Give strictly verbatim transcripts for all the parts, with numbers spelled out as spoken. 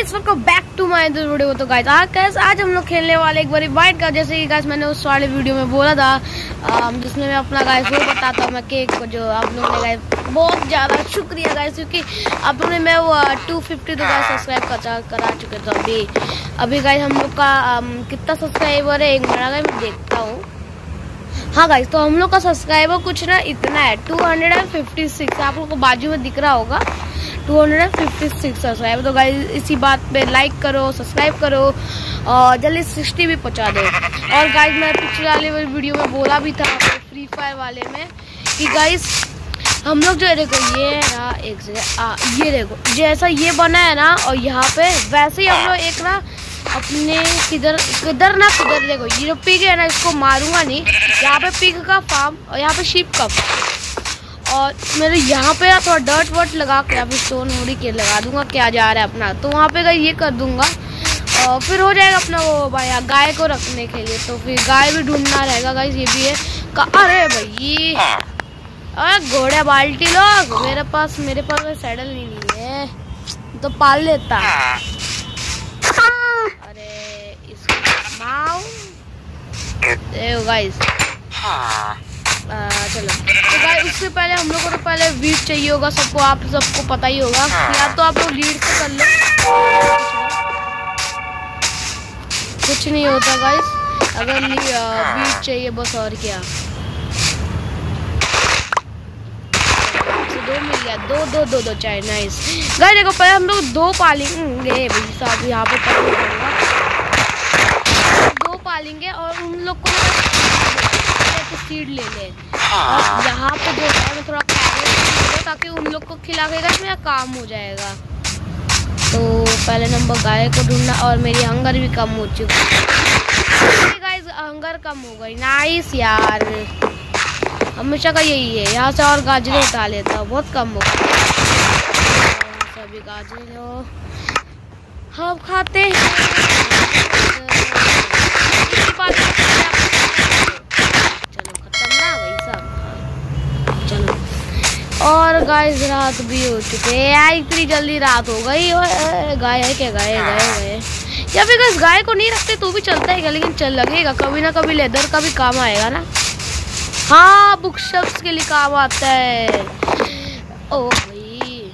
Guys welcome back to my video. तो guys आज guys आज हम लोग खेलने वाले एक बारी वाइट का, जैसे कि गाइस मैंने उस वाले वीडियो में बोला था, जिसमें मैं अपना गाइस वो बताता हूँ मैं केक को, जो आप लोगों ने गाइस बहुत ज़्यादा शुक्रिया गाइस, क्योंकि आप लोगों ने मैं वो टू फिफ्टी तो गाइस सब्सक्राइब करा करा चुके थे। अभी अभी गाइस हम लोग का आम, कितना सब्सक्राइबर है एक मिनट गाइस मैं देखता हूँ। हाँ गाइस, तो हम लोग का सब्सक्राइबर कुछ ना इतना है टू फिफ्टी सिक्स, आप लोगों को बाजू में दिख रहा होगा टू फिफ्टी सिक्स सब्सक्राइबर। तो गाइस इसी बात पे लाइक करो, सब्सक्राइब करो और जल्दी सिक्सटी भी पहुंचा दो। और गाइस मैं पिछले वाले वीडियो में बोला भी था फ्री फायर वाले में कि गाइस हम लोग जो देखो ये ना एक जगह ये देखो जैसा ये बना है ना, और यहाँ पे वैसे ही हम लोग एक ना अपने किधर किधर ना किधर देखो ये जो पिग है ना, इसको मारूंगा नहीं। यहाँ पे पिग का फार्म और यहाँ पे शीप का फार्म, और मेरे यहाँ पे ना थोड़ा डर्ट वर्ट लगा के यहाँ पे स्टोन मुड़ी के लगा दूंगा क्या जा रहा है अपना, तो वहाँ पे ये कर दूंगा और फिर हो जाएगा अपना वो भाई गाय को रखने के लिए। तो फिर गाय भी ढूंढना रहेगा गाइस, ये भी है। अरे भाई अरे घोड़े बाल्टी लोग, मेरे पास मेरे पास कोई सैडल नहीं है तो पाल लेता। अरे इसको माओ गाइस चलो। तो गाइस उससे पहले हम लोग को तो पहले वीट चाहिए होगा, सबको आप सबको पता ही होगा, या तो आप लोग लीड से कर लो, कुछ नहीं होता गाइस अगर वीट चाहिए बस, और क्या। दो मिल गया, दो दो दो दो चाहे नाइस। गाइस देखो पहले हम लोग दो पालेंगे भाई साहब, यहाँ पे दो पालेंगे और उन लोग को सीड ले ले। और यहाँ पे जो है मैं थोड़ा खा ताकि उन लोग को खिला के मेरा काम हो जाएगा। तो पहले नंबर गाय को ढूंढना, और मेरी हंगर भी कम हो चुकी है गाइस, हंगर कम हो गई। नाइस यार, हमेशा का यही है, यहाँ से और गाजरे उठा लेता हूँ, बहुत कम हो गया। सभी गाजरे लो हम खाते हैं। और गाइस रात भी हो चुके हैं, इतनी जल्दी रात हो गई। गाय है क्या, गाय गाय गाय या फिर गाइस गाय को नहीं रखते तो भी चलता है क्या, लेकिन चल लगेगा कभी ना कभी, लेदर का भी काम आएगा ना। हाँ बुक शॉप्स के लिए काम आता है। ओ भाई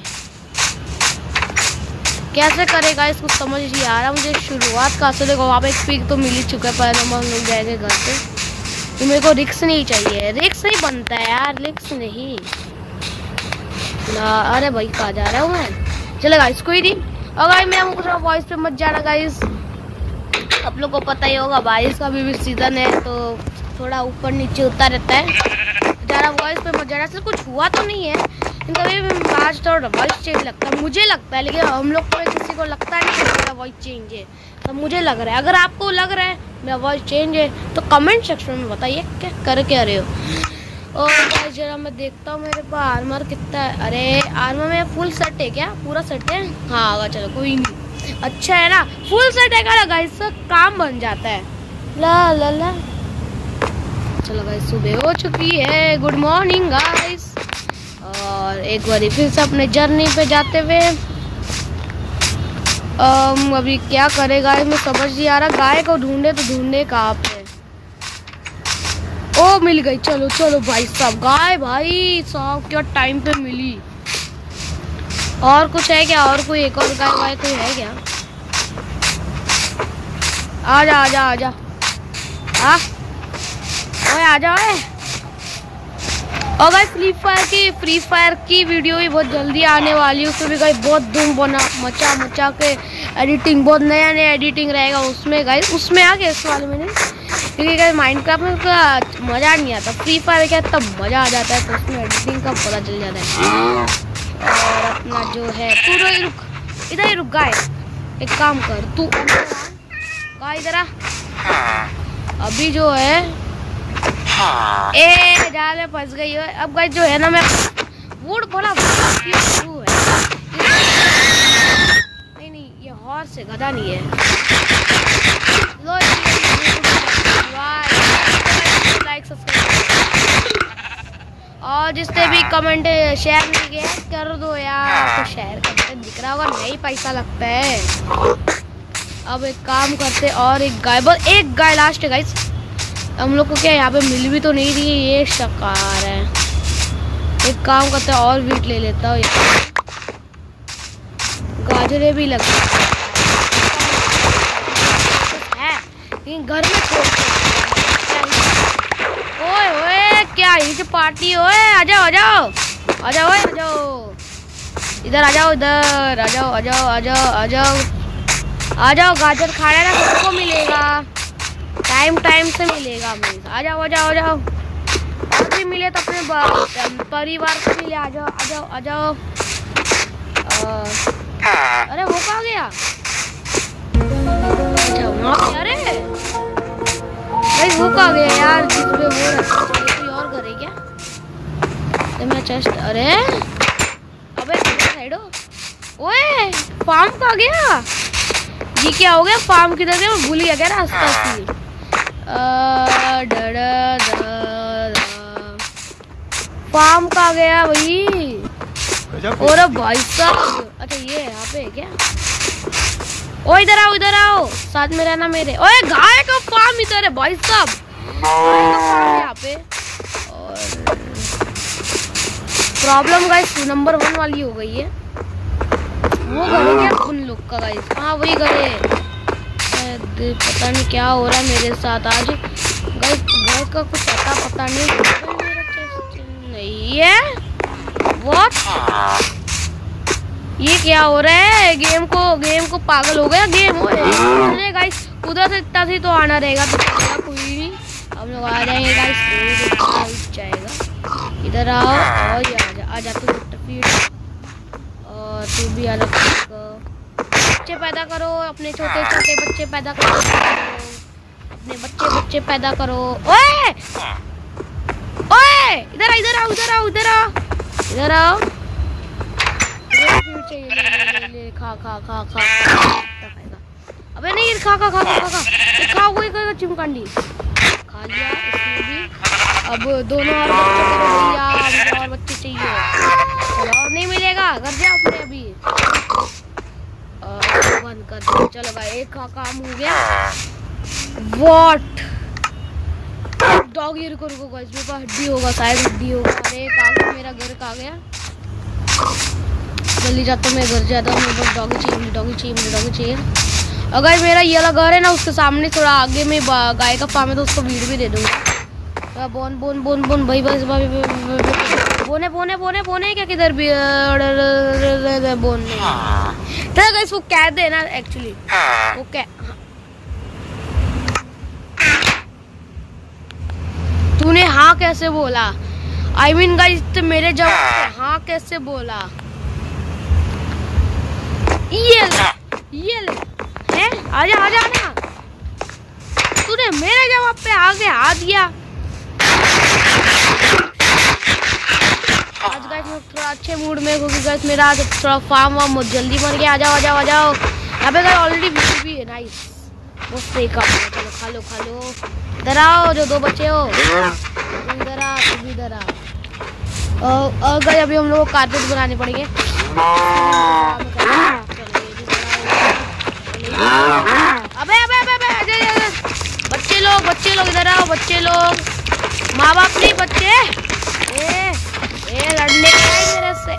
कैसे करेगा इसको समझ नहीं आ रहा मुझे। शुरुआत का से देखो वहाँ पे एक पिक तो मिल ही चुका है, पहले नंबर हम लोग जाएंगे घर पे। तो मेरे को रिक्स नहीं चाहिए, रिक्स नहीं बनता है यार, रिक्स नहीं ना। अरे भाई कहाँ जा रहा हूँ मैं, चलो गाइस कोई नहीं। और गाइस मैं थोड़ा वॉइस पे मत जाना गाइस, आप लोग को पता ही होगा बारिश का भी, भी सीजन है तो थोड़ा ऊपर नीचे होता रहता है, ज़्यादा वॉइस पे मत जाना। कुछ हुआ तो नहीं है लेकिन कभी आज थोड़ा वॉइस चेंज लगता है, मुझे लगता है, लेकिन हम लोग को किसी को लगता नहीं है मेरा वॉइस चेंज है, तो मुझे लग रहा है। अगर आपको लग रहा है मेरा वॉइस चेंज है तो कमेंट सेक्शन में बताइए क्या कर क्या रहे हो। और गाइस जरा मैं देखता हूँ मेरे पास आर्मर कितना है। अरे आर्मर में फुल सेट है क्या, पूरा सेट है? हाँ होगा, चलो कोई नहीं, अच्छा है ना फुल सेट है ना गाइस, काम बन जाता है। ला ला ला चलो गाइस सुबह हो चुकी है, गुड मॉर्निंग गाइस। और एक बार फिर से अपने जर्नी पे जाते हुए अभी क्या करेगा मैं समझ नहीं आ रहा। गाय को ढूंढे तो ढूंढे कहाँ पे, ओ मिल गई, चलो चलो भाई साहब गाय भाई साहब क्या टाइम पे मिली। और कुछ है क्या, और कोई एक और गाय वाय कोई है क्या? आजा आजा आजा आ ओए आजा ओए। और गाइस फ्री फायर की फ्री फायर की वीडियो भी बहुत जल्दी आने वाली है, उसमें भी गाइस बहुत धूम बना मचा मचा के एडिटिंग, बहुत नया नया एडिटिंग रहेगा उसमें गाइस। उसमें आ गया इस वाले में, क्योंकि गाइस माइनक्राफ्ट में उसका मज़ा नहीं आता, फ्री फायर क्या तब मज़ा आ जाता है, तो उसमें एडिटिंग का पता चल जाता है। और अपना जो है तू तो रुक इधर ही रुक गाय, एक काम कर तू गाय इधर आ। अभी जो है ए जाले फंस गई है। अब गाइस जो है ना मैं वुड बोला शुरू है, नहीं नहीं ये हॉर्स है, गधा नहीं है। लो लाइक सब्सक्राइब और जिसने भी कमेंट शेयर नहीं किया कर दो यार, तो शेयर करते दिख रहा होगा, नहीं पैसा लगता है। अब एक काम करते और एक गाय, बस एक गाय लास्ट है गाइस। हम लोग को क्या यहाँ पे मिल भी तो नहीं रही, ये शकार है। एक काम करते हैं और वीट ले लेता हूँ, गाजरे भी लग है लेकिन घर में छोड़ते। ओए ओए क्या ये पार्टी, ओए आ जाओ आ जाओ आ जाओ आ जाओ इधर आ जाओ, इधर आ जाओ आ जाओ आ जाओ आ जाओ आ जाओ। गाजर खाना ना सबको मिलेगा, टाइम टाइम से मिलेगा। आ जाओ आ जाओ आ जाओ, और भी मिले तो अपने परिवार को मिले। आ जाओ आ जाओ आ जाओ। अरे वो कहाँ गया? अरे भाई वो कहाँ गया यार? जिसमें वो कोई और करे क्या? तो मैं चेस्ट, अरे अबे साइड हो। ओए फार्म कहाँ गया? जी क्या हो गया? फार्म किधर गया? मैं भूल गया क्या रास्ता से। फार्म कहाँ गया भाई? और भाई साहब, अच्छा ये यहाँ पे है क्या? ओ इधर आओ इधर आओ, साथ में रहना मेरे। ओए गाय का फार्म इधर है भाई साहब, गाय का फार्म यहाँ पे। और प्रॉब्लम गाइस नंबर वन वाली हो गई है। वो घर है क्या उन लोग का गाइस? हाँ वही घर है। पता नहीं क्या हो रहा है मेरे साथ आज गाइस, घर का कुछ पता पता नहीं नहीं है। व्हाट ये क्या हो रहा है? गेम को गेम को पागल हो गया गेम। अरे गाइस उधर से इतना ही तो आना रहेगा, तो कोई नहीं, हम लोग आ जाएंगे गाइस। जाएगा इधर आओ और ये आजा आजा तू फीड, और तू भी आ जा। बच्चे पैदा करो, अपने छोटे छोटे बच्चे पैदा करो, अपने बच्चे बच्चे पैदा करो। ओए ओए इधर आ इधर आओ इधर आओ इधर आओ इधर आओ। ले, ले, खा खा खा खा खाएगा। अबे नहीं खा खा खा खा खा खा खा वही खाएगा चिमकांडी। खा लिया इसने भी। अब दोनों और बच्चे करो भैया, मुझे और बच्चे चाहिए। और नहीं मिलेगा, घर जाओ अपने अभी। बंद कर दो। चलो भाई एक का काम हो गया। व्हाट डॉग, ये रुको रुको गाइस, मेरे पास हड्डी होगा शायद, हड्डी होगा। अरे कहाँ मेरा घर कहाँ गया? जल्दी जाता हूँ मैं घर जाता हूँ। मेरे पास डॉगी चाहिए, डॉगी चाहिए, मुझे डॉगी चाहिए। अगर मेरा ये वाला घर है ना उसके सामने थोड़ा आगे में गाय का फार्म है, तो उसको वीड भी दे दूँगा। बोन बोन बोन बोन भाई बस बोने बोने बोने बोने क्या किधर भी बोने। तो गाइस वो कैद है ना एक्चुअली, वो क्या तूने हाँ कैसे बोला? आई मीन गाइस तो मेरे जवाब हाँ कैसे बोला? ये ले, ये ले है, आजा आजा आजा। तूने मेरे जवाब पे आगे हाथ दिया। आज गाइस मैं थोड़ा अच्छे मूड में, क्योंकि गाइस मेरा आज थोड़ा फार्म वार्म जल्दी बन गया। आ जाओ आ जाओ आ जाओ। यहाँ पे गाइस ऑलरेडी वीडियो भी है, नाइस। वो सेका चलो खा लो खा लो। इधर आओ जो दो बच्चे हो, इधर आ तू भी इधर आ। और गाइस अभी हम लोग को कारपेट बनाने पड़ेंगे। अबे अबे अबे अबे बच्चे लोग बच्चे लोग इधर आओ। बच्चे लोग माँ बाप नहीं बच्चे। ए ए लड़ने मेरे से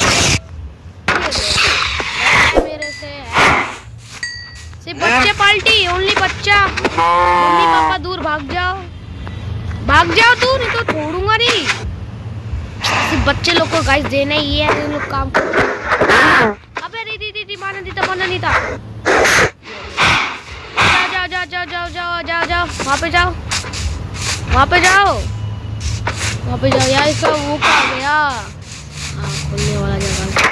मेरे से सिर्फ बच्चे पाल्टी, ओनली बच्चा। मम्मी पापा दूर भाग जाओ, भाग जाओ तू, नहीं तो छोड़ूंगा नहीं। सिर्फ बच्चे लोग को गाइस देना ही है, लोग काम करो। अबे दी दी दी दी माना नहीं था माना नहीं था। जाओ जाओ जाओ जाओ जाओ जाओ जाओ वहाँ पे जाओ, वहाँ पे जाओ, वहाँ पे जाओ यार। इसका वो कहाँ गया? हाँ खुलने वाला जगह।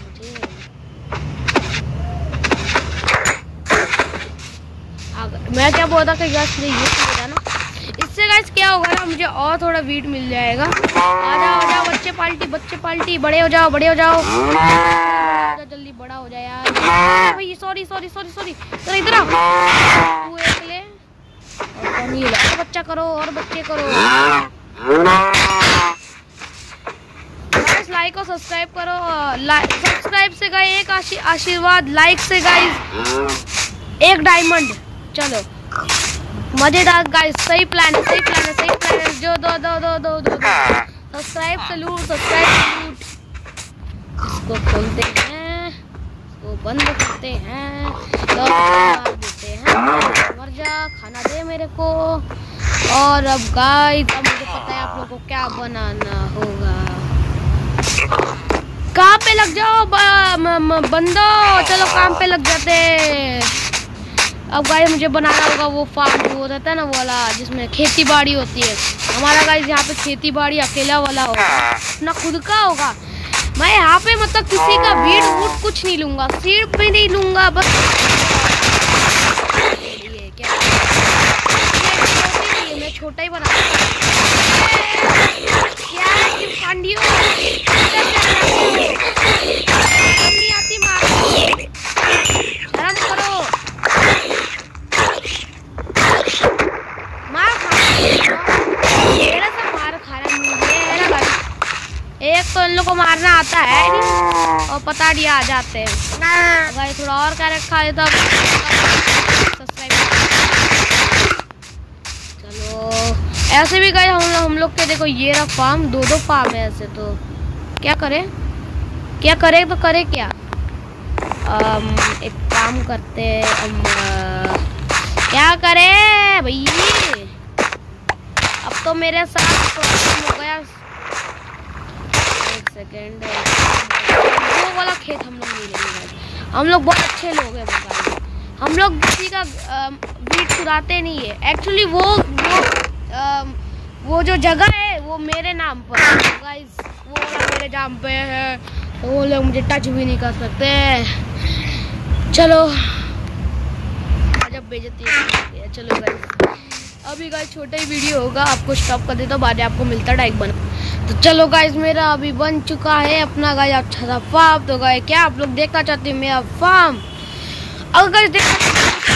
मैं क्या बोलता कि गैस ये ना, इससे गाइस क्या होगा ना, मुझे और थोड़ा वीट मिल जाएगा। आ जाओ आ जाओ बच्चे पाल्टी, बच्चे पाल्टी, बड़े हो जाओ बड़े हो जाओ। जल्दी बड़ा हो जाए यार भाई। सॉरी सॉरी सॉरी सॉरी चलो इधर आओ। तू एक ले और कौन ये और बच्चा करो और बच्चे करो। गाइस लाइक और को सब्सक्राइब करो। सब्सक्राइब से गाइस एक आशीर्वाद, लाइक से गाइस एक डायमंड। चलो मजेदार गाइस, सही प्लान है, सही प्लान है, सही प्लान है। जो दो दो दो दो दो सब्सक्राइब से लूट, सब्सक्राइब से लूट। इसको खोलते हैं, इसको बंद करते हैं, तो देते हैं। मर जा, खाना दे मेरे को। और अब गाइस अब मुझे पता है आप लोगों को क्या बनाना होगा। काम पे लग जाओ बंदो, चलो काम पे लग जाते। अब गाइस मुझे बनाना होगा वो फार्म जो होता है ना, वो वाला जिसमें खेती बाड़ी होती है। हमारा गाइस यहाँ पे खेती बाड़ी अकेला वाला होगा, अपना खुद का होगा। मैं यहाँ पे मतलब किसी का भीड़ वूट कुछ नहीं लूंगा, सीट भी नहीं लूंगा, बस ये क्या ये मैं छोटा ही बना क्या है कि पांडियो नहीं आती, मार शर्म करो, मार खा मेरा सब मार खा रहा मुझे है ना भाई। एक तो इन लोग को मारना आता है नहीं और पता नहीं आ जाते हैं। भाई थोड़ा और कैरेट खा लेता। सब्सक्राइब चलो ऐसे भी गए हम लोग हम लोग के देखो ये रहा फार्म, दो दो फार्म है ऐसे। तो क्या करें क्या करें तो करें क्या। आम, एक काम करते हम, क्या करें भैया। अब तो मेरे साथ प्रॉब्लम हो गया। एक सेकेंड, वो वाला खेत हम लोग नहीं लेंगे। हम लोग बहुत अच्छे लोग हैं भाई, हम लोग किसी का बीट चुराते नहीं है। एक्चुअली वो वो आ, वो जो जगह है वो मेरे नाम पर है गाइस, वो वाला मेरे नाम पे है, तो वो लोग मुझे टच भी नहीं कर सकते। चलो जब बेइज्जती है। चलो गाइस अभी गाइस छोटा ही वीडियो होगा, आपको स्टॉप कर देता हूँ, बाद में आपको मिलता है डाइक बना। तो चलो गाइस मेरा अभी बन चुका है अपना गाइस अच्छा सा फार्म। तो गाइस क्या आप लोग देखना चाहते हैं मेरा फार्म? अगर गाइस देखना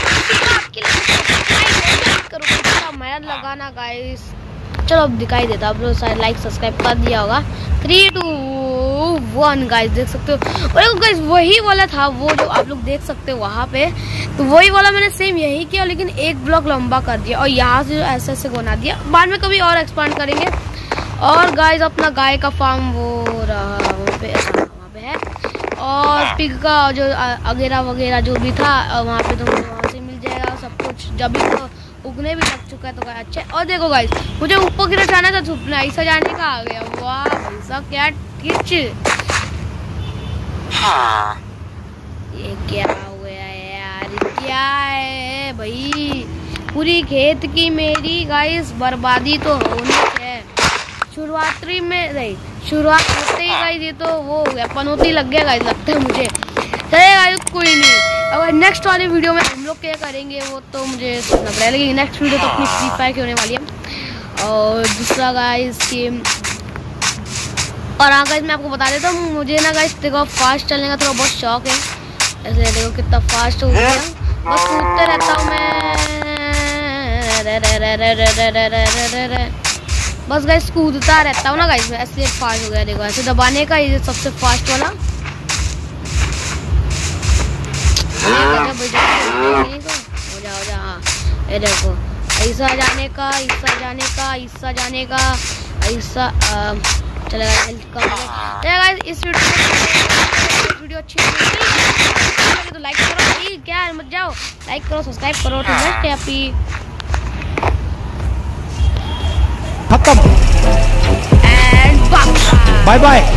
करो मेहनत लगाना गाइस। चलो अब दिखाई देता, आप लोग शायद लाइक सब्सक्राइब कर दिया होगा। थ्री टू वन गाइस देख सकते हो। और गाइस वही वाला था वो जो आप लोग देख सकते हो वहाँ पे, तो वही वाला मैंने सेम यही किया, लेकिन एक ब्लॉक लंबा कर दिया और यहाँ से ऐसे ऐसे बना दिया। बाद में कभी और एक्सपांड करेंगे। और गाइस अपना गाय का फार्म वो रहा वहाँ पे, वहाँ पे है। और पिग का जो वगैरह वगैरह जो भी था वहाँ पे, तो वहाँ से मिल जाएगा सब कुछ। जब भी तो उगने भी लग चुका है तो गाइस अच्छा। और देखो गाइस मुझे ऊपर की तरफ जाना था, छुपना ऐसा जाने का आ गया। वाह भाई साहब क्या किच, ये क्या हो गया यार, क्या है भाई। पूरी खेत की मेरी गाइस बर्बादी तो होनी है। शुरुआती में नहीं, शुरुआत होते ही गाइस ये तो वो हो गया, पनौती लग गया गाइस लगता है मुझे। चले गाइस कोई नहीं, अगर नेक्स्ट वाले वीडियो में हम लोग क्या करेंगे वो तो मुझे सोचना पड़ेगा, लेकिन नेक्स्ट वीडियो तो अपनी फ्री फायर की होने वाली है। और दूसरा गाइस की, और हाँ गाइस मैं आपको बता देता हूँ, मुझे ना गाइस देखो फास्ट चलने का थोड़ा बहुत शौक है। ऐसे देखो कितना फास्ट हो गया, बस कूदते रहता हूँ मैं, बस गाइस कूदता रहता हूँ ना गाइस मैं, इसलिए फास्ट हो गया। देखो ऐसे दबाने का ये सबसे फास्ट वाला। हो जा हो जा हाँ, ये देखो ऐसा जाने का, ऐसा जाने का, ऐसा जाने का, ऐसा चलेगा। गाइस इस वीडियो वीडियो अच्छी लगी तो लाइक करो, क्या मत जाओ, लाइक करो सब्सक्राइब करो, ठीक है हैप्पी खत्म एंड बाय बाय बाय।